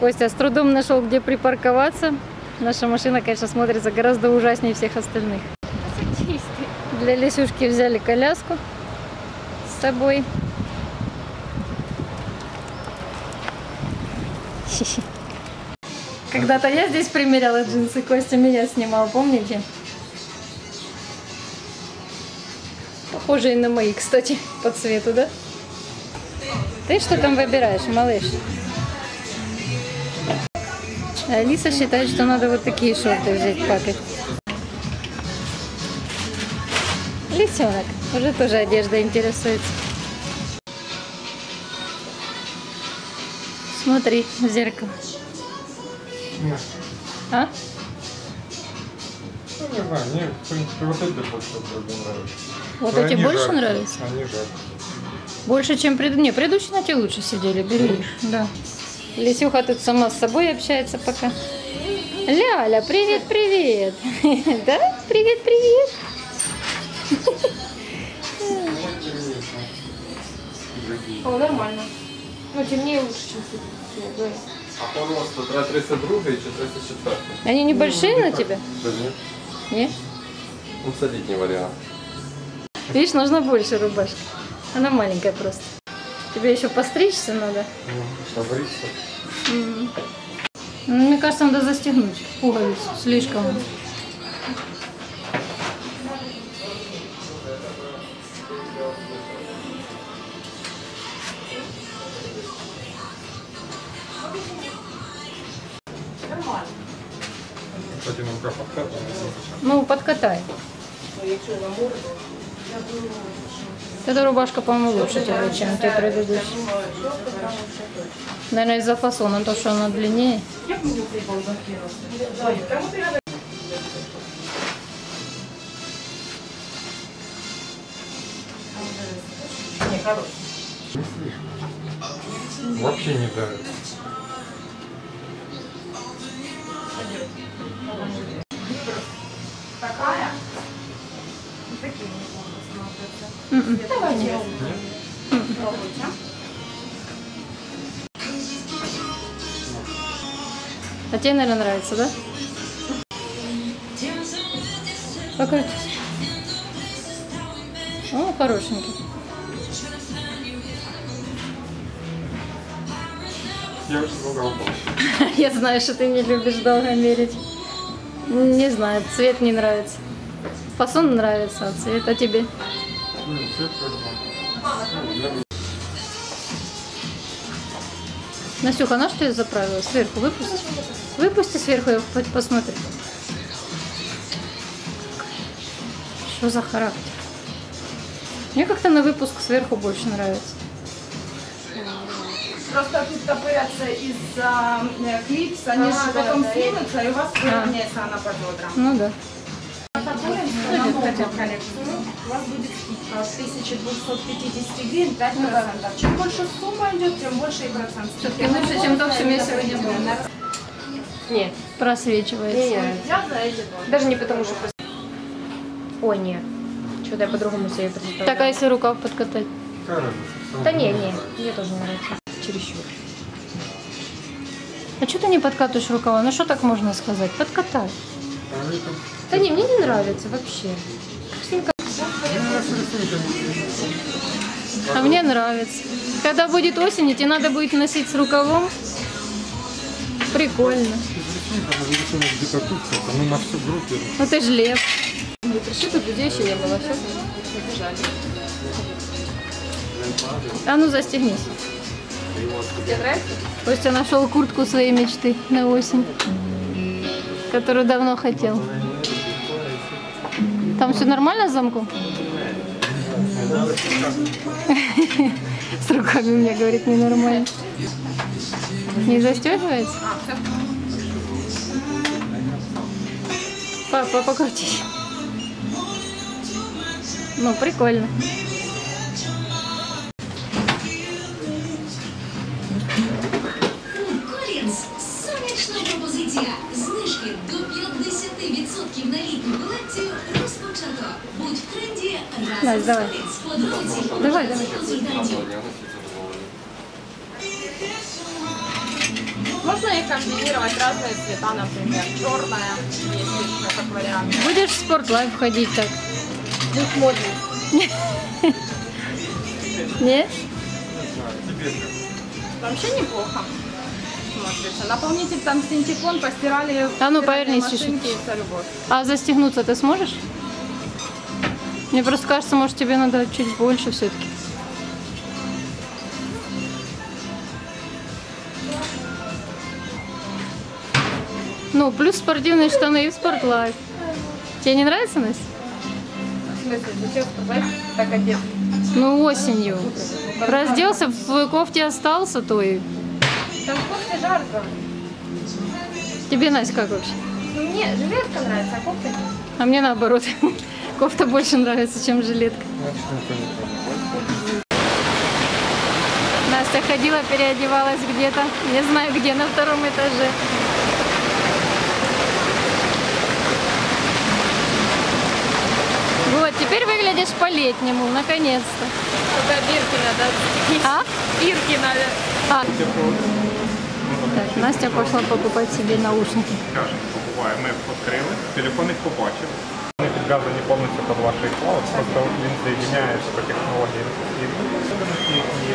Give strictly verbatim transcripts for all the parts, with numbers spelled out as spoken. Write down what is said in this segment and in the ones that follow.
Костя с трудом нашел, где припарковаться. Наша машина, конечно, смотрится гораздо ужаснее всех остальных. Для Лисюшки взяли коляску с собой. Когда-то я здесь примеряла джинсы, Костя меня снимал, помните? Похожие на мои, кстати, по цвету, да? Ты что там выбираешь, малыш? Алиса считает, что надо вот такие шорты взять папе. Лисенок уже тоже одежда интересуется. Смотри в зеркало. Нет. А? Ну, не знаю, мне, в принципе, вот эти больше нравятся. Вот Но эти больше жаркие. нравятся? Они жаркие. Больше, чем предыдущие. Не, предыдущие на те лучше сидели, бери. Да. Лисюха тут сама с собой общается пока. Ляля, привет, привет. Да? Привет, привет. О, нормально. Ну, темнее лучше, чем цвет. А по росту тридцать два и тридцать четыре. Они небольшие на тебя? Да нет. Нет? Ну, садить вариант. Видишь, нужна больше рубашка. Она маленькая просто. Тебе еще постричься надо. Побриться. Mm. Мне кажется, надо застегнуть пуговицу. Слишком. Кстати, нам как подкатывать? Ну, подкатай. Эта рубашка, по-моему, лучше тебе, чем те предыдущие. Наверное, из-за фасона, то, что она длиннее. Вообще не давит. Такая? Такие не смотрятся. Давай, нет. Пробуйте. А тебе, наверное, нравится, да? Покрутись. О, хорошенький. Я очень много упал. Я знаю, что ты не любишь долго мерить. Не знаю, цвет не нравится. Фасон нравится, а цвет, а тебе? Настюха, на что я заправила? Сверху выпусти. Выпусти сверху, я посмотрю. Что за характер? Мне как-то на выпуск сверху больше нравится. Просто тут топырятся из-за клипс, они А, же да, потом да, снимутся, и у вас выровняется она по бедрам. Ну да. На новую коллекцию у вас будет скидка тысяча двести пятьдесят гривен, пять процентов. Чем больше сумма идет, тем больше и процент. Все-таки лучше, чем то, что я сегодня было. Нет, Просвечивается. не, я за эти два. Даже не потому, что... Ой, нет. Что-то я по-другому себе представляю. Так, а если рукав подкатать? Да не, не, мне тоже не нравится. Чересчур. А что ты не подкатываешь рукава? Ну что так можно сказать? Подкатай. Да не, мне не нравится вообще. А мне нравится. Когда будет осень, и тебе надо будет носить с рукавом. Прикольно. Ну ты ж лев. Пришито, людей еще не было. Все, побежали. А ну застегнись. Тебе нравится? Костя нашел куртку своей мечты на осень, которую давно хотел. Там все нормально с замком? С руками у меня, говорит, ненормально. Не застегивается? Папа, покрутись. Ну, прикольно. Сонячна пропозиція. Знижки до п'ятдесят відсотків на літню колекцію розпочато. Будь в тренді разом з Сонець. Подробиці Давай, давай. консультантів. Можно их комбинировать разные цвета, например, черная, есть как вариант. Будешь в спортлайф ходить так? Будь модный. Нет? Вообще неплохо смотрится. Наполнитель там синтепон, постирали А ну, в повернись машинке чуть-чуть. и вся любовь. А застегнуться ты сможешь? Мне просто кажется, может тебе надо чуть больше все-таки. Ну, плюс спортивные штаны и в спортлайф. Тебе не нравится, Настя? В смысле, зачем спортлайф так одет? Ну, осенью. Разделся, в кофте остался, то и... Там в кофте жарко. Тебе, Настя, как вообще? Ну, мне жилетка нравится, а кофта нет. А мне наоборот. Кофта больше нравится, чем жилетка. Настя ходила, переодевалась где-то. Не знаю где, на втором этаже. Вот, теперь выглядишь по-летнему, наконец-то. Только бирки надо. А? Бирки надо. А. Так, Настя пошла покупать себе наушники. Кажемо, побуває, ми відкрили, телефон їх побачив. Вони підв'язані повністю під ваш iCloud, просто він соєдиняється по технології і є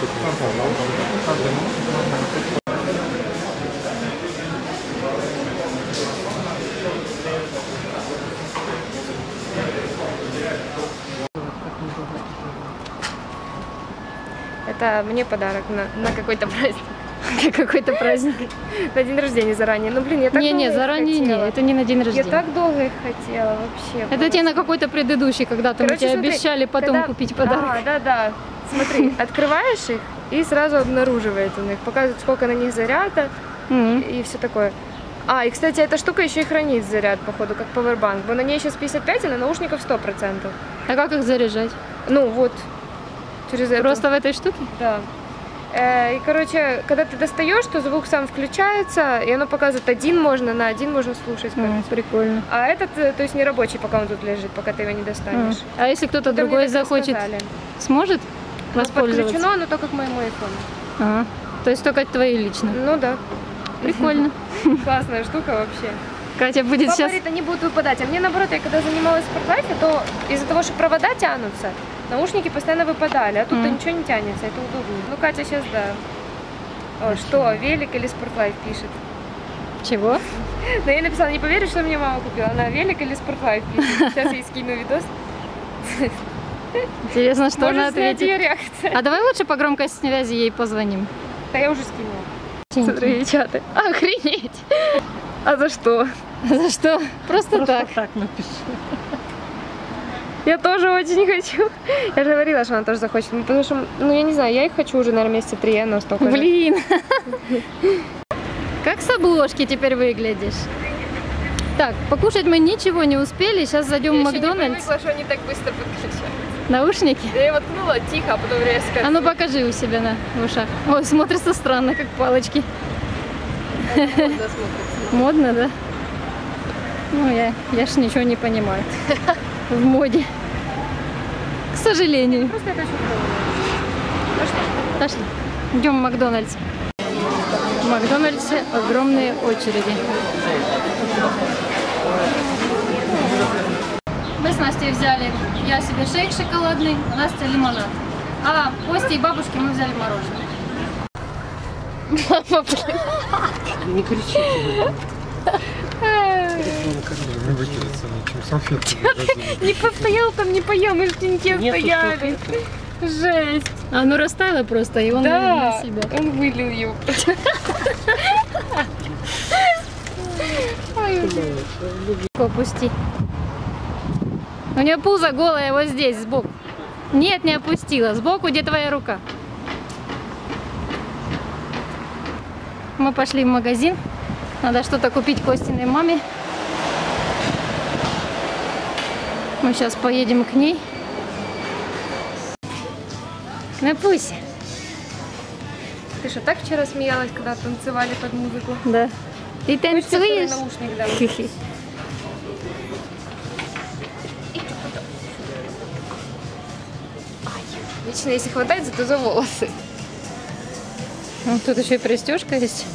Это мне подарок на, на какой-то праздник. Какой-то праздник. На день рождения заранее. Ну, блин, я так долго Не-не, их заранее не, хотела. это не на день Я рождения. так долго их хотела вообще. Это тебе на какой-то предыдущий, когда-то мы Короче, тебе смотри, обещали потом когда- купить подарок. Да, да, да. Смотри, открываешь их и сразу обнаруживает он их. Показывает, сколько на них заряда Мгм. и все такое. А, и, кстати, эта штука еще и хранит заряд, походу, как пауэрбанк. Бо на ней сейчас пятьдесят пять, а на наушниках сто процентов. А как их заряжать? Ну, вот. Через эту. Просто в этой штуке? Да. Э, И, короче, когда ты достаешь, то звук сам включается, и оно показывает один можно, на один можно слушать. М, короче. прикольно. А этот, э, то есть не рабочий, пока он тут лежит, пока ты его не М. достанешь. А если кто-то Это мне другой так захочет, рассказали. сможет Но воспользоваться? подключено оно только к моему айфону. Ага. То есть только твои лично. Ну да. Прикольно. Классная штука вообще. Катя будет Папа сейчас... говорит, они будут выпадать. А мне наоборот, я когда занималась в спортлайфе, то из-за того, что провода тянутся, наушники постоянно выпадали, а тут-то Мгм. ничего не тянется, это удобно. Ну, Катя сейчас, да. О, что, велик или спортлайф пишет? Чего? Но я написала, не поверишь, что мне мама купила. Она велик или спортлайф пишет. Сейчас я ей скину видос. Интересно, что она Можешь снять ее ответит. реакцию. А давай лучше по громкой связи ей позвоним. Да я уже скинула. Смотри, чаты. Охренеть. А за что? За что? Просто, так. Я тоже очень хочу. Я же говорила, что она тоже захочет. Ну, потому что, ну, я не знаю, я их хочу уже, наверное, месяца три, она столько же. Блин. Как с обложки теперь выглядишь? Так, покушать мы ничего не успели. Сейчас зайдем в Макдональдс. что они так быстро подключаются. Наушники? Я ее воткнула тихо, а потом резко. А ну покажи у себя на в ушах. Ой, смотрится странно, как палочки. Модно, да? Ну, я, я ж ничего не понимаю в моде. К сожалению. Просто это очень Пошли. Идем в Макдональдс. В Макдональдсе огромные очереди. Мы с Настей взяли, я себе шейк шоколадный, а Настя лимонад. А Косте и бабушке мы взяли мороженое. Не кричите. Не выкидаться ничем, салфетки. Не постоял там, не поел, мы в теньке стояли. Жесть. А оно растаяло просто, и он вылил Да, на себя. он вылил ее. Опусти. У нее пузо голое вот здесь, сбоку. Нет, не опустила. Сбоку, где твоя рука? Мы пошли в магазин. Надо что-то купить Костиной маме. Мы сейчас поедем к ней. Напуся. Ты что, так вчера смеялась, когда танцевали под музыку? Да. Ты танцуешь? Наушник дал. Вечно, если хватает, зато за волосы. Ну, тут еще и пристежка есть.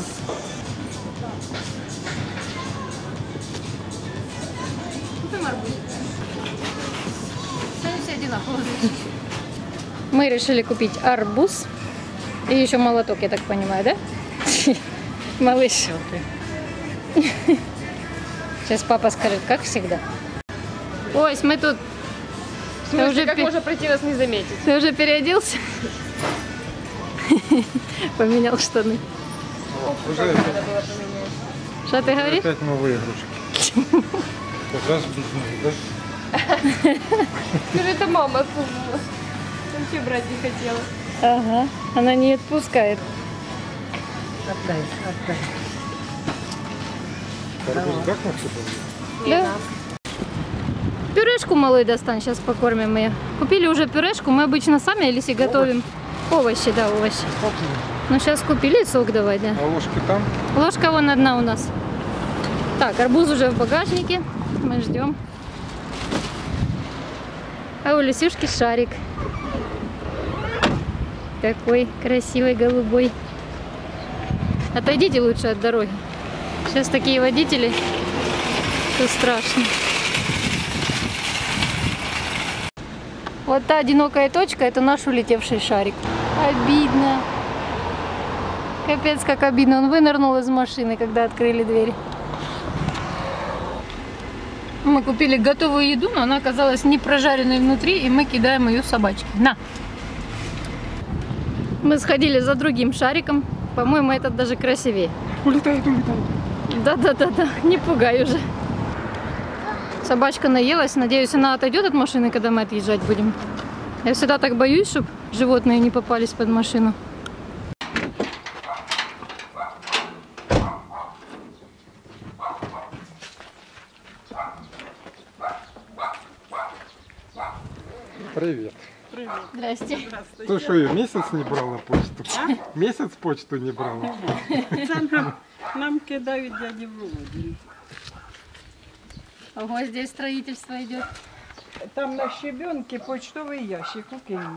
Мы решили купить арбуз. И еще молоток, я так понимаю, да? Малыш. Сейчас папа скажет, как всегда. Ой, мы тут... В смысле, уже как пе... можно пройти нас не заметить? Ты уже переоделся? Поменял штаны. Уже Что ты говоришь? Опять новые игрушки. Разбитные, да? Скажи, это мама сунула. Вообще брать не хотела. Ага, она не отпускает. Отдай, отдай. Арбуз как мы все Да. Пюрешку малой достань, сейчас покормим ее. Купили уже пюрешку, мы обычно сами или себе готовим. Овощи, да, овощи. Ну сейчас купили, сок давай, да. А ложки там? Ложка вон одна у нас. Так, арбуз уже в багажнике. Мы ждем. А у Люсюшки шарик. Какой красивый, голубой. Отойдите лучше от дороги. Сейчас такие водители, что страшно. Вот та одинокая точка, это наш улетевший шарик. Обидно. Капец, как обидно. Он вынырнул из машины, когда открыли дверь. Мы купили готовую еду, но она оказалась не прожаренной внутри, и мы кидаем ее собачке. На! Мы сходили за другим шариком. По-моему, этот даже красивее. Улетает, улетает. Да-да-да-да, не пугай уже. Собачка наелась. Надеюсь, она отойдет от машины, когда мы отъезжать будем. Я всегда так боюсь, чтобы животные не попались под машину. Привет. Здрасте. Ты что, ее месяц не брал на почту? А? Месяц почту не брал? Нам, нам кидають дяді Володі. Ого, здесь строительство идет. Там на щебенке почтовий ящик у Києві.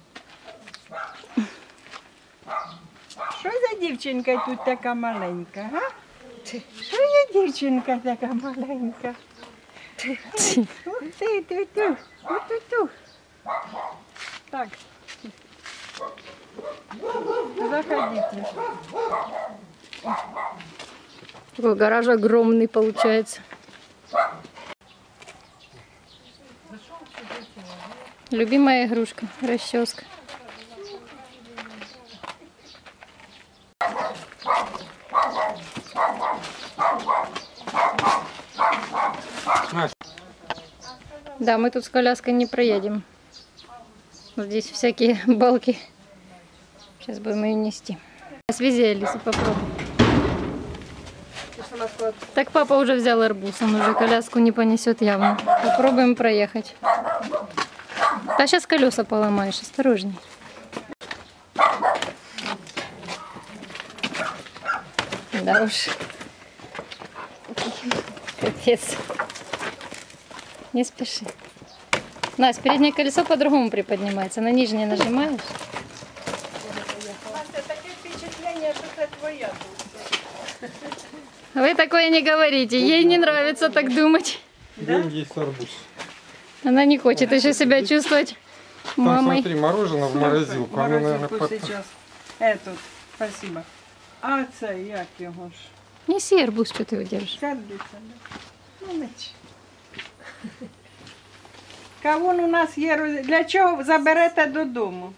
Що за дівчинка тут така маленька, га? Що за дівчинка така маленька? Ти, ти, ти, ти, ту. Так. Заходите. Такой гараж огромный получается. Любимая игрушка, расческа. Да, мы тут с коляской не проедем. Здесь всякие балки. Сейчас будем ее нести. Свези, Алиса, попробуй. Так папа уже взял арбуз, он уже коляску не понесет явно. Попробуем проехать. Да сейчас колеса поломаешь, осторожней. Да уж. Капец. Не спеши. Настя, переднее колесо по-другому приподнимается. На нижнее нажимаешь. Таке впечатлення, що це твоя. Вы такое не говорите. Ей не нравится так думать. День есть арбуз. Она не хочет еще себя чувствовать Там, мамой. смотри, мороженое в морозилку. Оно, наверное, Морозилку под... сейчас. Этот, спасибо. А це як його ж? Неси арбуз, что ты его держишь. Сердиться, да? Ну, нич. Кавун у нас є. роз- Для чого заберете додому?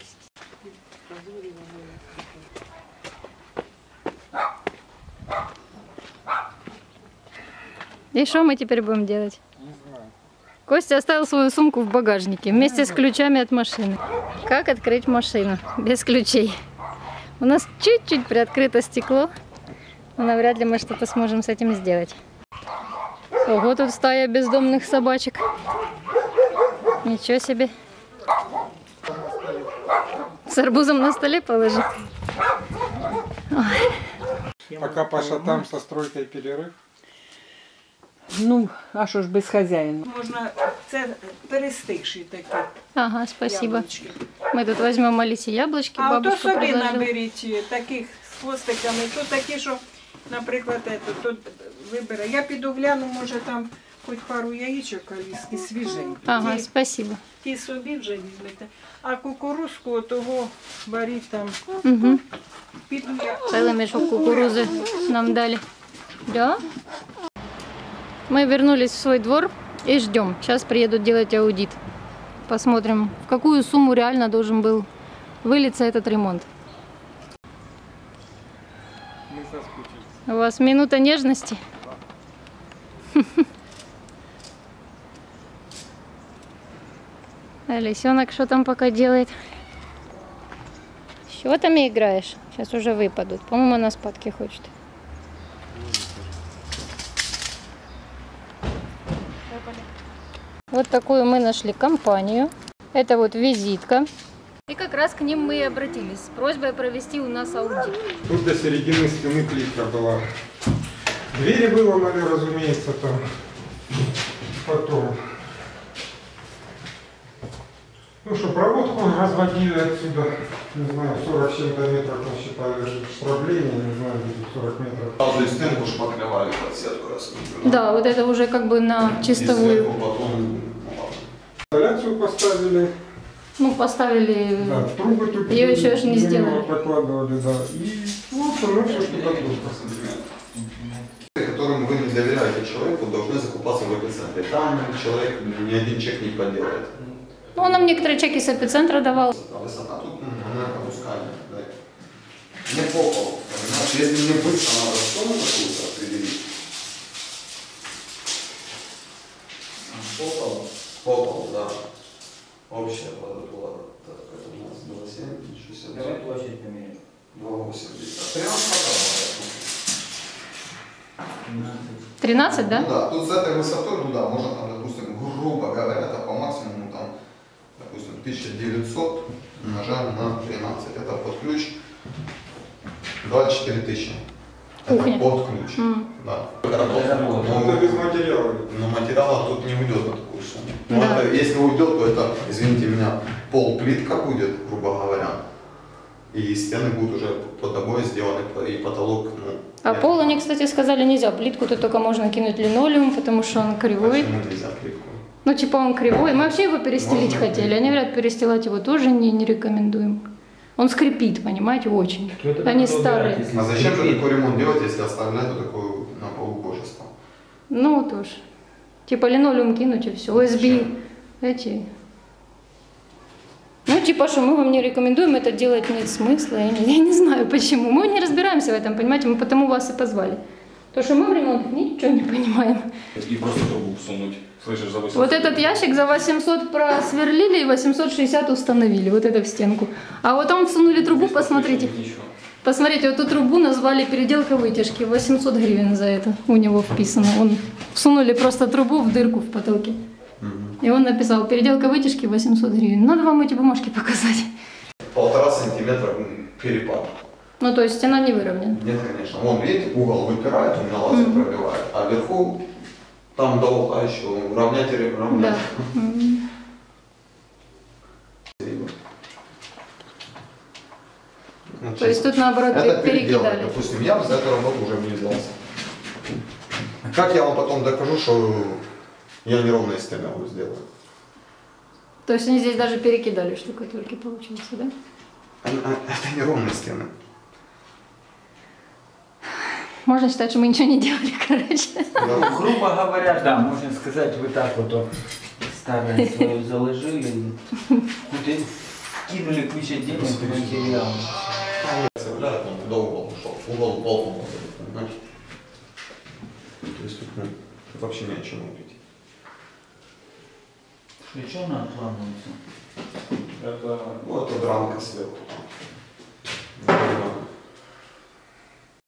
И что мы теперь будем делать? Костя оставил свою сумку в багажнике вместе с ключами от машины. Как открыть машину без ключей? У нас чуть-чуть приоткрыто стекло, но навряд ли мы что-то сможем с этим сделать. Ого, тут стая бездомных собачек. Ничего себе. С арбузом на столе положи. Пока Паша там со стройкой перерыв. Ну, а що ж без хазяїна? Можна, це перестигші такі Ага, спасибо. яблучки. Мы тут возьмем Алисе яблочки, А то бабушка собі предложила. наберіть таких з хвостиками. Тут такі, що, наприклад, ето, тут вибере. Я піду гляну, може там хоч пару яєчок аліски свіженькі. Ага, Ті, спасибо. ті собі вже візьмете. А кукурузку того беріть там. Угу. Піду я. Целый мешок кукурузы нам дали. Да? Мы вернулись в свой двор и ждем. Сейчас приедут делать аудит. Посмотрим, в какую сумму реально должен был вылиться этот ремонт. Ми соскучились. У вас минута нежности? А лисенок что там пока делает? Счетами играешь? Сейчас уже выпадут. По-моему, она спадки хочет. Вот такую мы нашли компанию. Это вот визитка. И как раз к ним мы и обратились с просьбой провести у нас аудит. Тут до середины стены плитка была. Двери выломали, разумеется, там. Потом. Ну что, проводку разводили отсюда, не знаю, сорок с чем-то метров насчитали штрабление, не знаю, сорок метров. Каждую стенку шпаклевали под сетку раз. Да, вот это уже как бы на чистовую. Потом Изоляцию поставили. Ну, поставили. Да, трубы тут Ее еще аж не немного сделали. прокладывали, да. И ну, остальное все штукатурка. которым вы не доверяете человеку, должны закупаться в эпицентре. Там человек ни один чек не поделает. Ну, он нам некоторые чеки с эпицентра давал. А высота тут, ну, она опускальная. Да. Не по полу, понимаешь? Если не быстро, надо сумму какую-то определить. По полу? По полу, да. Общая квадратура. Так, это у нас два семь, шестьдесят. Давай площадь померяем. два восемьдесят. тринадцать. тринадцать, да? Ну да, тут с этой высотой, ну да, можно там, допустим, грубо говоря, это по максимуму там, допустим, тысяча девятьсот умножаем на тринадцать. Это под ключ двадцать четыре тысячи. Кухня. Это под ключ. Mm. Да. Это без материала. Но материала тут не уйдет на такую сумму. Но Да. это, если уйдет, то это, извините меня, пол плитка будет, грубо говоря. И стены будут уже под обои сделаны, и потолок, ну... А пол они, кстати, сказали нельзя. Плитку тут только можно кинуть линолеум, потому что он кривой. Почему нельзя плитку? Ну, типа он кривой. Мы вообще его перестелить Можно хотели. Они говорят, перестилать его тоже не, не рекомендуем. Он скрипит, понимаете, очень. Они старые. А зачем же такой ремонт делать, если оставлять вот такую на полубожество? Ну, тоже. Типа линолеум кинуть и все. ОСБ эти... Ну, типа, что мы вам не рекомендуем, это делать нет смысла. Я не, я не знаю почему. Мы не разбираемся в этом, понимаете, мы потому вас и позвали. То, что мы в ремонт ничего не понимаем. И просто трубу всунуть. Слышишь, за восемьсот. Вот этот ящик за восемьсот просверлили и восемьсот шестьдесят установили, вот это в стенку. А вот там всунули трубу, посмотрите. Посмотрите, вот эту трубу назвали переделка вытяжки. восемьсот гривен за это у него вписано. Он всунули просто трубу в дырку в потолке. И он написал, переделка вытяжки восемьсот гривен. Надо вам эти бумажки показать. Полтора сантиметра перепад. Ну, то есть стена не выровнена. Нет, конечно. Вон, видите, угол выпирает, у меня лазер mm-hmm. пробивает. А вверху, там до угла еще равнять и равнять. Да. Mm-hmm. Значит, то есть тут наоборот это перекидали. Допустим, я за эту работу уже влезался. Как я вам потом докажу, что я неровные стены сделаю? То есть они здесь даже перекидали штукатурки, получается, да? Это неровные стены. Можно считать, что мы ничего не делали, короче. Ну, грубо говоря, да, можно сказать, вы так вот старое свое заложили, кинули кучу денег в материал. Представляют, он туда угол ушел. Угол пол, понимаешь? То есть тут, ну, тут вообще не о чем говорить. И что она отламывается? Это, ну, это дранка сверху.